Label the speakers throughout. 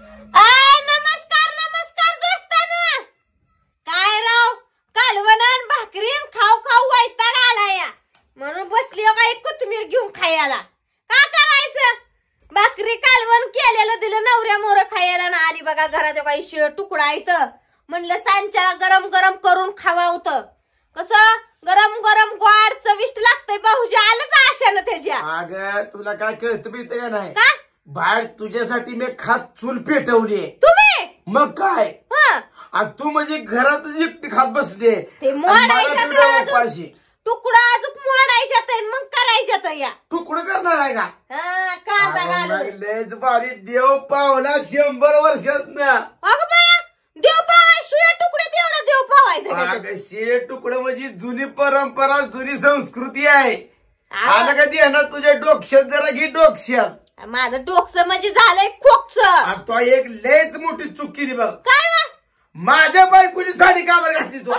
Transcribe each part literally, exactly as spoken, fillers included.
Speaker 1: नमस्कार नमस्कार दोस्तांनो, काय राव कालवण भाकरीन खाऊ खाऊ वैताग आलाय म्हणून बसली काय कोथिंबीर घेऊन खायला. का करायचं, भाकरी कालवण केलेलं दिलं नवऱ्या मोर खायला ना. आली बघा घरात काही शिळ तुकडा इथं, म्हणलं सांच्याला गरम गरम करून खावा होतं. कसं गरम गरम गोड चविष्ट लागतंय. भाऊजी आलंच आशानं त्याच्या.
Speaker 2: अगं तुला काय कळतं बिळतं का नाही?
Speaker 1: का
Speaker 2: बाहेर तुझ्यासाठी मी खात चूल पेटवली.
Speaker 1: तुम्ही
Speaker 2: मग काय,
Speaker 1: हं
Speaker 2: आणि तू म्हणजे घरातच एकटी खात बसले.
Speaker 1: ते
Speaker 2: आणि मला
Speaker 1: मोडायच्यात
Speaker 2: तुझ्या
Speaker 1: अजून.
Speaker 2: उपाशी
Speaker 1: तुकडा अजून मोडायच्यात आहे, मग करायच्यात या.
Speaker 2: तुकडं करणार आहे का?
Speaker 1: हा, कांदा
Speaker 2: अगं
Speaker 1: घालून.
Speaker 2: मग लयच भारी. देव पावला शंभर वर्षात ना.
Speaker 1: अगं बाया, देव पावाय शिळे तुकडे तेवढा देव पावायचं का ते?
Speaker 2: अगं शे तुकडं म्हणजे जुनी परंपरा, जुनी संस्कृती आहे.
Speaker 1: अगं,
Speaker 2: आलं कधी आहे ना तुझ्या डोक्यात, जरा घे डोक्यात.
Speaker 1: माझं डोकसं म्हणजे झालंय खोकस.
Speaker 2: आणि तो एक लयच मोठी चूक केली बघ.
Speaker 1: काय वा?
Speaker 2: माझ्या बायकोची साडी का बरं घातली तू?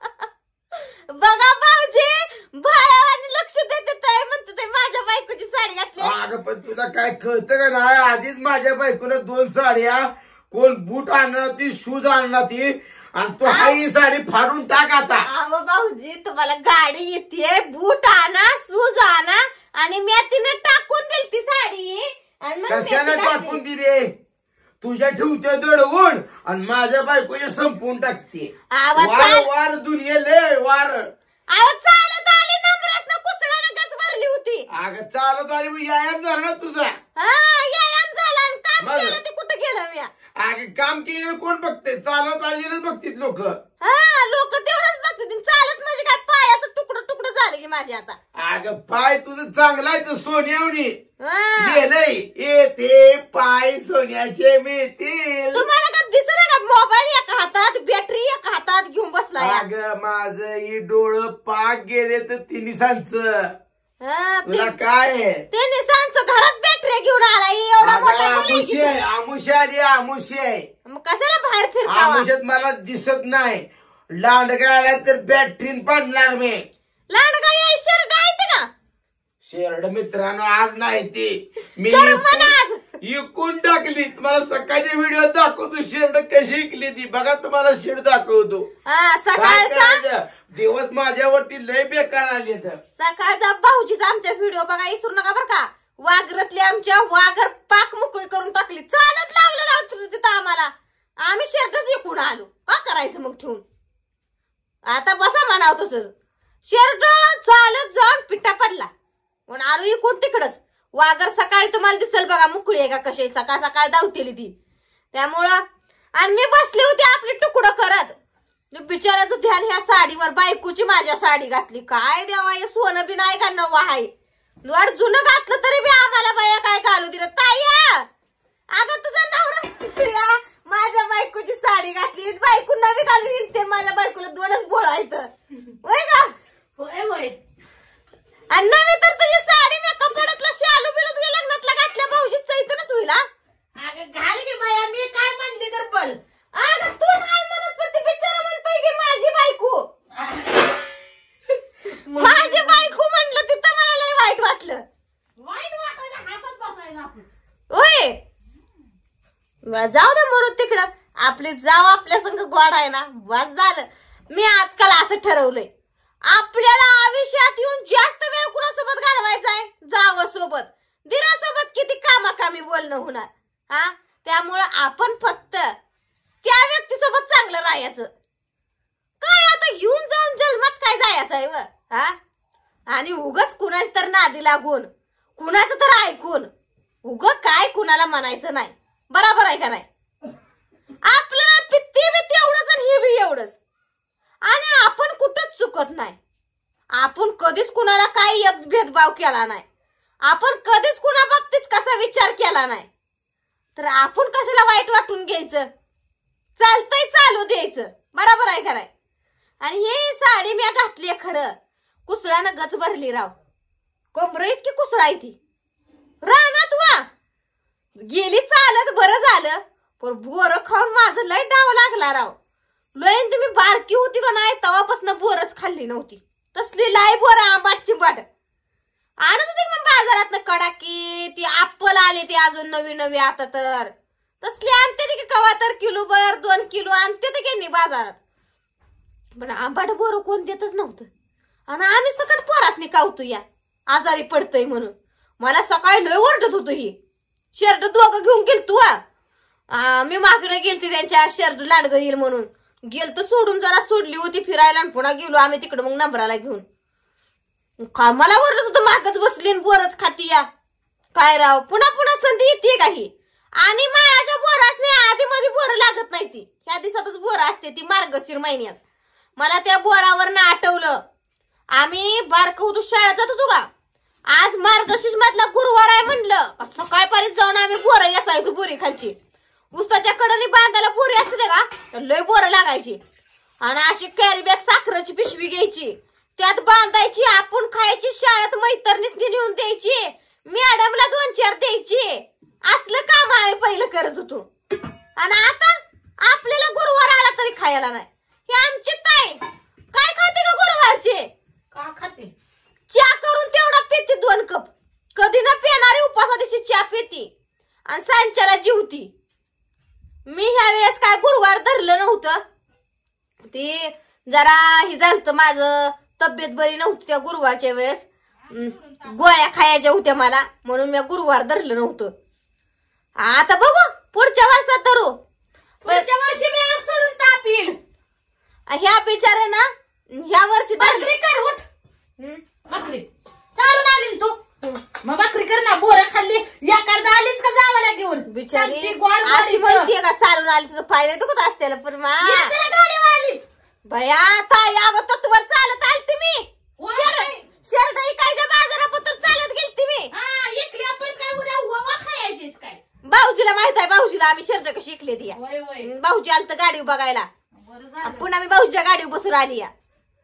Speaker 1: बघा भाऊजी, भावाने लक्ष देते काय म्हणते ते, माझ्या बायकोची साडी घातली.
Speaker 2: अगं पण तुला काय कळतं का नाही? आधीच माझ्या बायकोला दोन साड्या, कोण बूट आणणार ती, शूज आणणार ती, आणि तू हा ही साडी फाडून टाक आता.
Speaker 1: अहो भाऊजी, तुम्हाला गाडी येते, बूट आणा, शूज आणा, आणि मी तिने टाकून दिली ती साडी. आणि मग मी ती
Speaker 2: कशाला
Speaker 1: घातली.
Speaker 2: टाकून दिले? तुझ्या ठेवते दडवून आणि माझ्या बायकोचे संपवून टाकते.
Speaker 1: आवाज
Speaker 2: वार
Speaker 1: चाल-
Speaker 2: वार दुनिये लय वार.
Speaker 1: अहो चालत आली नम्रसनं कुसळानं गच भरली होती.
Speaker 2: अगं चालत आली मग व्यायाम झाला ना तुझा.
Speaker 1: हा, व्यायाम झाला आणि काम
Speaker 2: मग?
Speaker 1: केलं ते कुठं गेलं मी?
Speaker 2: अगं काम केलेलं कोण बघते? चालत आलेलं बघतील लोक.
Speaker 1: हा, लोक तेवढंच बघतात. चालत म्हणजे काय, पायाचं तुकडं तुकडं झालं की माझे आता.
Speaker 2: अगं पाय तुझं चांगला आहे तर सोन्यावणी
Speaker 1: हा.
Speaker 2: गेलंय. येते पाय सोन्याचे मिळतील.
Speaker 1: तुम्हाला का दिसत का मोबाईल एका हातात, बॅटरी एका हातात घेऊन बसलाय?
Speaker 2: अगं माझं ही डोळं पाक गेले तर तिन्ही सांच.
Speaker 1: हा, ते-
Speaker 2: तुला काय आहे?
Speaker 1: ते निसांचं घरात बॅटरी घेऊन आला एवढा मोठा
Speaker 2: आमुषी
Speaker 1: मुलगी.
Speaker 2: आहे, आमुषी आली, आमुषी आहे.
Speaker 1: मग कशाला बाहेर फिरकावा?
Speaker 2: आमुष्यात मला दिसत नाही. लांडगा आल्या तर बॅटरीन पाडणार मी.
Speaker 1: लांडगा या शर्ट आहे का?
Speaker 2: शेरड मित्रांनो आज नाही ती मी
Speaker 1: तर म्हणा आज.
Speaker 2: इकून टाकली. तुम्हाला सकाळच्या व्हिडिओ दाखवतो शेरड कशी इकली ती. बघा तुम्हाला शेड दाखवतो.
Speaker 1: हा,
Speaker 2: काय
Speaker 1: सकाळचा
Speaker 2: करायचं? दिवस माझ्यावरती लय बेकार आले तर.
Speaker 1: सकाळचा भाऊजीचा आमच्या व्हिडिओ बघा, विसरू नका बरं का. वाघरतली आमच्या वाघर पाक मोकळी करून टाकली. चालत लावलं लावलं तिथं आम्हाला. आम्ही शर्टच विकून आलो. का करायचं मग ठेवून? आता बसा म्हणाव तसं. शर्ट चालत जाऊन पिट्टा पडला म्हणून आलो इकून तिकडच. वाघर सकाळी तुम्हाला दिसेल बघा, मुकळी आहे का कशी, सकाळ सकाळ धावतेली ती. त्यामुळं आणि मी बसली होती आपली तुकडं करत. बिचाराचं ध्यान ह्या साडीवर, बायकोची माझ्या साडी घातली. काय देवा, हे सोनं बी नाही का नवं आहे. वाट जुनं घातलं तरी बी आम्हाला बाया काय घालू दिलं. ताया, अगं तुझा नवरा माझ्या बायकोची साडी घातली, बायको नवी घालून हिंडते. माझ्या बायकोला दोनच बोळायचं होय का?
Speaker 3: होय होय.
Speaker 1: आणि नवी तर तुझी साडी मी कपड्यातला शालू बिलू तुझ्या लग्नातला घातल्या भाऊजीच इथूनच होईल.
Speaker 3: अगं घाल की बाया, मी काय म्हणली तर पल.
Speaker 1: अगं तू नाही म्हणत, पण ती बिचारा म्हणतोय की माझी बायको. माझी बायको म्हणलं तिथं मला लय वाईट वाटलं.
Speaker 3: वाईट वाटायचं हसत बसायचं आपण.
Speaker 1: होय, जाऊ दे मरू तिकडं. आपली जाव आपल्या संग गोड आहे ना, बस झालं. मी आजकाल असं ठरवलंय, आपल्याला आयुष्यात येऊन जास्त वेळ कुणासोबत घालवायचा आहे? जावसोबत, दिरासोबत किती कामाकामी बोलणं होणार. हा, त्यामुळं आपण फक्त त्या व्यक्तीसोबत चांगलं राहायचं. काय आता येऊन जाऊन जन्मात काय जायचं आहे व? हा, आणि उगच कुणाच तर नादी लागून, कुणाचं तर ऐकून उग काय कुणाला म्हणायचं नाही. बरोबर आहे का नाही? आपल्याला ते बी तेवढंच आणि हे बी एवढंच. आणि आपण कुठंच चुकत नाही. आपण कधीच कुणाला काही एक भेदभाव केला नाही. आपण कधीच कुणा बाबतीत कसा विचार केला नाही. तर आपण कशाला वाईट वाटून घ्यायचं? चालतंय चालू द्यायचं. बरोबर आहे का नाही? आणि हे साडी मी घातली खरं, कुसळानं गच भरली राव. कोंबरं इतकी कुसळा आहे ती रानात. वा गेली चालत बरं झालं, पण बोर खाऊन माझं लय डाव लागला राव. लय तुम्ही बारकी होती का नाही तेव्हापासून बोरच खाल्ली नव्हती. तसली लाई बोर आंबाट चिंबाट आणत होती मग बाजारात कडाकी. ती ऍपल आले ती अजून नवी नवी आता तर तसली आणते कवा तर किलो बर दोन किलो आणते तर गेली बाजारात. पण आंबाट बोर कोण देतच नव्हतं. आणि आम्ही सकट पोरासनी कावतो या आजारी पडतय म्हणून. मला सकाळी लय ओरडत होतो ही. शर्ट दोघं घेऊन गेल तू मी मागणे गेलते त्यांच्या शर्ट लाडगं येईल म्हणून. गेल तर सोडून जरा सोडली होती फिरायला आणि पुन्हा गेलो आम्ही तिकडे मग नंबराला घेऊन. मला ओरडत होतं मागच बसली बोरच खाती या. काय राव पुन्हा पुन्हा संधी येते काही. आणि माळाच्या बोरासने आधी मध्ये बोर लागत नाही ती. ह्या दिवसातच बोर असते ती मार्गशीर महिन्यात. मला त्या बोरावर ना आठवलं आम्ही बारक होतो शाळेत जात होतो का. आज मार्गशीर्ष मधला गुरुवार आहे म्हणलं सकाळपर्यंत जाऊन आम्ही बोर येतो बोरी खालची. उसाच्या कडनी बांधायला बोरी असते का तर लय बोर लागायची. आणि अशी कॅरी बॅग साखरेची पिशवी घ्यायची त्यात बांधायची आपण खायची. शाळेत मैत्रिणीसनी नेऊन द्यायची. मॅडमला दोन चार द्यायची. असलं काम आम्ही पहिलं करत होतो. आणि आता आपल्याला गुरुवार आला तरी खायला नाही. हे आमची ताई काय खाते का गुरुवारचे.
Speaker 3: का खाते
Speaker 1: चहा करून तेवढा पिते दोन कप. कधी ना पिणारी उपासा दिवशी चहा पिती आणि सांच्याला जीवती. मी ह्या वेळेस काय गुरुवार धरलं नव्हतं. ती जरा ही झालं माझं तब्येत बरी नव्हती त्या गुरुवारच्या वेळेस. गोळ्या खायच्या होत्या मला म्हणून मी गुरुवार धरलं नव्हतं. आता बघू पुढच्या वर्षात धरू.
Speaker 3: पुढच्या वर्षी बॅग सोडून ताप येईल.
Speaker 1: ह्या बिचारे ना ह्या वर्षी
Speaker 3: भाकरी कर उठ. भाकरी चालून आली तू मग भाकरी कर ना. बोर खाल्ली एखादा आलीच का जावाला घेऊन
Speaker 1: बिचारी
Speaker 3: गोड
Speaker 1: अशी म्हणते का चालून आली तुझं पाय दुखत असते पण मा
Speaker 3: गाडीवालीच
Speaker 1: भया ताई अगं तत्वर चालत आलती मी. शर्ट इकायच्या बाजारापत्र चालत गेलती मी.
Speaker 3: इकली आपण काय उद्या ववा खायचीच काय.
Speaker 1: भाऊजीला माहित आहे भाऊजीला आम्ही शर्ट कशी शिकले ती. भाऊजी आलं तर गाडी बघायला पुन्हा मी भाऊजीच्या गाडीवर बसून आली या.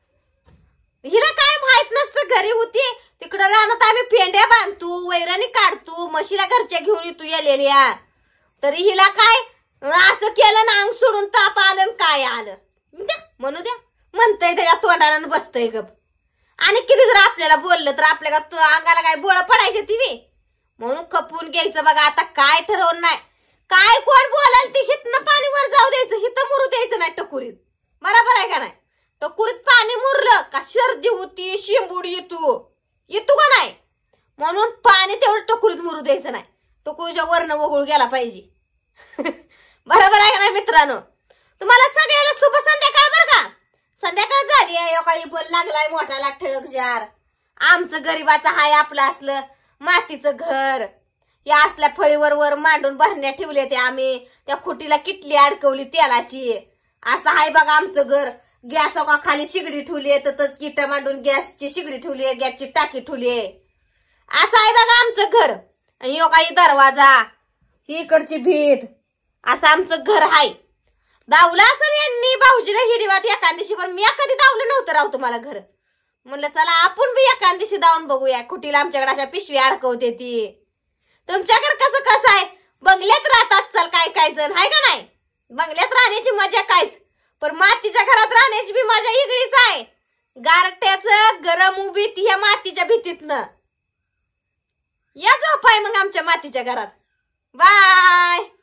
Speaker 1: हिला काय माहित नसतं घरी होती तिकडं राहणार आम्ही पेंड्या बांधतो वैराणी काढतो म्हशीला घरच्या घेऊन येतो येलेल्या. तरी हिला काय असं केलं ना अंग सोडून ताप आलं काय आलं द्या म्हणू द्या म्हणतय त्याच्या तोंडानं बसतय गप. आणि किती जर आपल्याला बोललं तर आपल्या अंगाला काय बोळ पडायचे ती म्हणून खपून घ्यायचं. बघा आता काय ठरवून नाही काय कोण बोलाल ती हितनं पाणी वर जाऊ द्यायचं हिथं मुरू द्यायचं नाही टकुरीत. बरोबर आहे का नाही. टकुरीत पाणी मुरलं का सर्दी होती शिंबूड येतो येतो का नाही. म्हणून पाणी तेवढं टकुरीत मुरू द्यायचं नाही. टकुरीच्या वरनं वगळू गेला पाहिजे. बरोबर आहे का नाही मित्रांनो. तुम्हाला सगळ्याला शुभ संध्याकाळ बरं का. संध्याकाळ झाली आहे काही बोल लागलाय मोठाला ठळक जार. आमचं गरीबाचं हाय आपलं असलं मातीचं घर. या असल्या फळीवर वर मांडून भरण्या ठेवल्या ते आम्ही. त्या खुटीला किटली अडकवली तेलाची. असं आहे बघा आमचं घर. गॅस का खाली शिगडी ठेवली आहे तर किट मांडून गॅसची शिगडी ठेवली आहे गॅसची टाकी ठेवली आहे. असं आहे बघा आमचं घर. यो काही दरवाजा ही इकडची भीत असं आमचं घर आहे. दावलं असेल यांनी भाऊजीला हिडीवात एखाद्याशी पण मी कधी दावलं नव्हतं राव तुम्हाला घर. म्हणलं चला आपण बी एखाद्याशी दावून बघूया. कुठीला आमच्याकडे अशा पिशवी अडकवते ती. तुमच्याकडे कसं कसं आहे बंगल्यात राहतात चल काय काय जण आहे का नाही. बंगल्यात राहण्याची मजा कायच पण मातीच्या घरात राहण्याची बी मजा वेगळीच आहे. गारट्याचं गरम उभी ती ह्या मातीच्या भीतीतनं. या झोपाय मग आमच्या मातीच्या घरात. बाय.